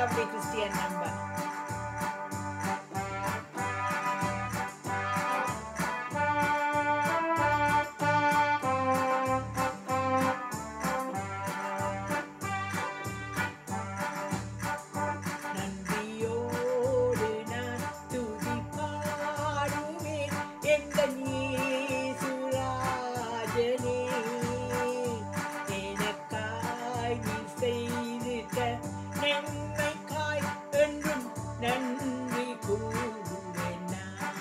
lovely Christian number. நன்றியோடு நான் துதி பாடுவேன் எங்கள் இயேசுராஜனே. எனக்காய் நீ செய்திட்ட நன்மைக்காய் என்றும் நன்றி கூறுவேன் நான்.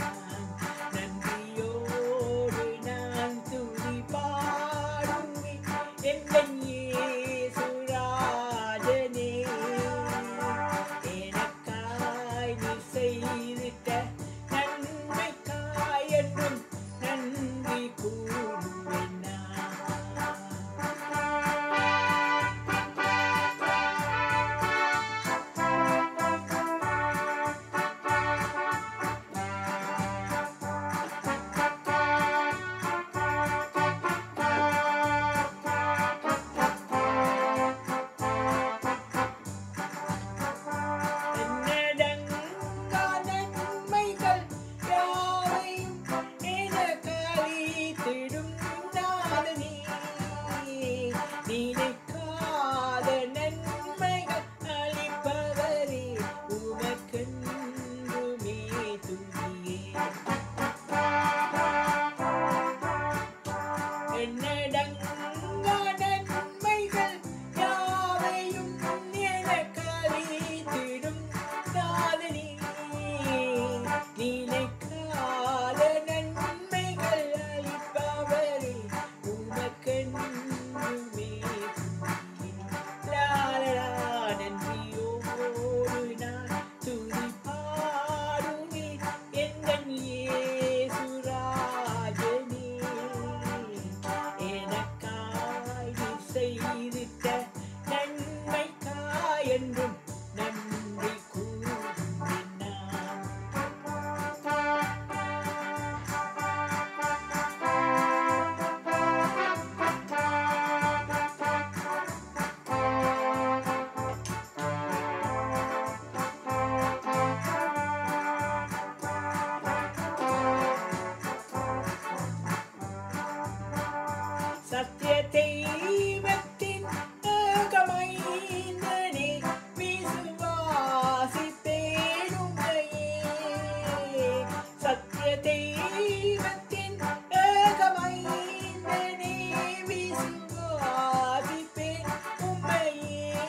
நன்றியோடு நான் துதி பாடுவேன் எங்கள் இயேசுராஜனே. எனக்காய் நீ செய்திட்ட நன்மைக்காய் என்றும் நன்றி கூறுவேன் நான். என்னடங்கா நன்மைகள் யாவையும் எனக்களித்திடும் நாதனே. நினைக்காத நன்மைகள் அளிப்பவரே, உமக்கென்றுமே துதியே. என்னடங்கா நன்மைகள் யாவையும் எனக்களித்திடும் நாதனே. நினைக்காத நன்மைகள் அளிப்பவரே, உமக்கென்றுமே துதியே. லாலலா, நன்றியோடு நான் துதி பாடுவேன் எங்கள் இயேசுராஜனே. எனக்காய் நீ செய்திட்ட நன்மைக்காய் என்றும் நன்றி கூறுவேன் நான். சத்திய தெய்வத்தின் ஏகமைந்தனே, விசுவாசிப்பேன் உம்மையே. சத்திய தெய்வத்தின் ஏகமைந்தனே, விசுவாசிப்பேன் உம்மையே.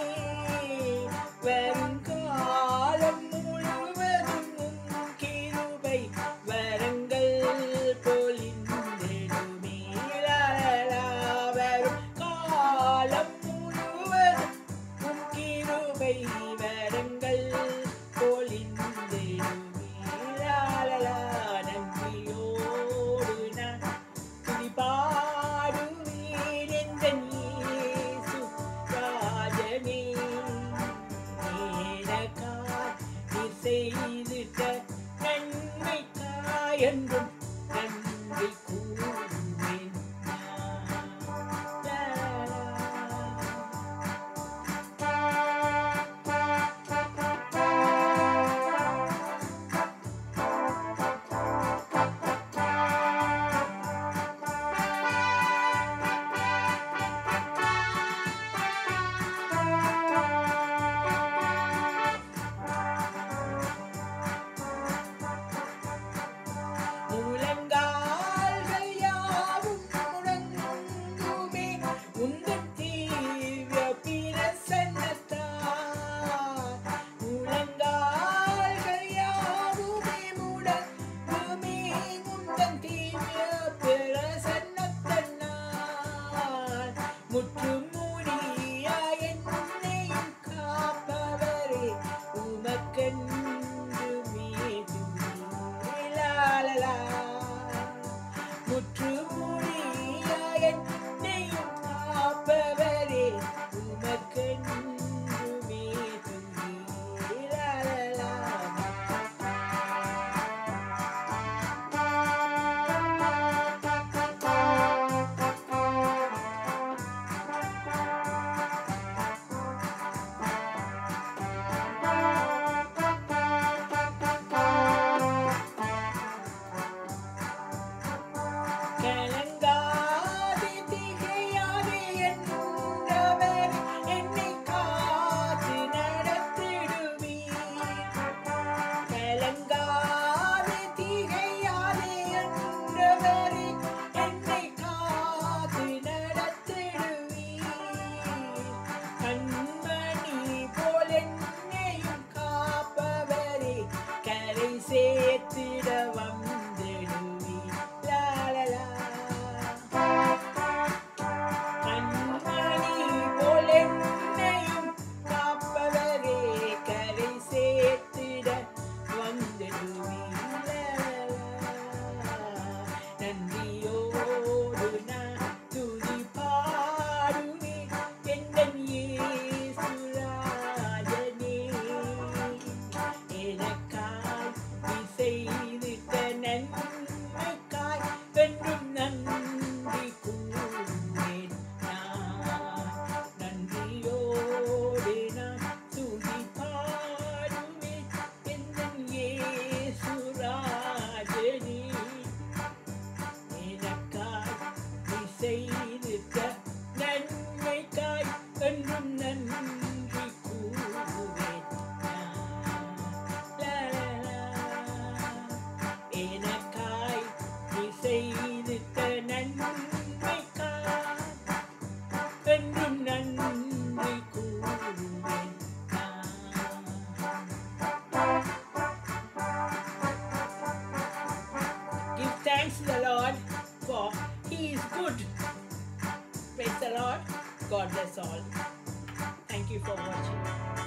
வருங்காலம் முழுவதும் உம் கிருபை வரங்கள் பொழிந்திடுமே. லாலலா, வரும் காலம் முழுவதும் உம் கிருபை வரங்கள் பொழிந்திடுமே. லாலலா, நன்றியோடு நான் துதி பாடுவேன் எங்கள் இயேசுராஜனே. எனக்காய் நீர் செய்திட்ட நன்மைக்காய் என்றும் நன்றி கூறுவேன் நான். வந்திடுவி லா லா லா. கண்மணி போல் என்னையும் காப்பவரே கரை சேர்த்திட வந்திடுவி லா லா லா. நன்றியோடு நான் துதி பாடுவேன் எந்தன் இயேசு ராஜனே. எனக்காய் நீ செய்திட்ட நன்மைக்காய் என்றும் நன்றி கூறுவேன் நான். நன்றியோடு நான் துதி பாடுவேன் எந்தன் இயேசு ராஜனே. எனக்காய் நீ செய்திட்ட நன்மைக்காய் என்றும் நன்றி கூறுவேன் நான். லா லா லா. எனக்காய் நீ செய்திட்ட நன்மைக்காய் என்றும் நன்றி கூறுவேன் நான். Give thanks to the Lord, for He is good. Praise the Lord. God bless all. Thank you for watching.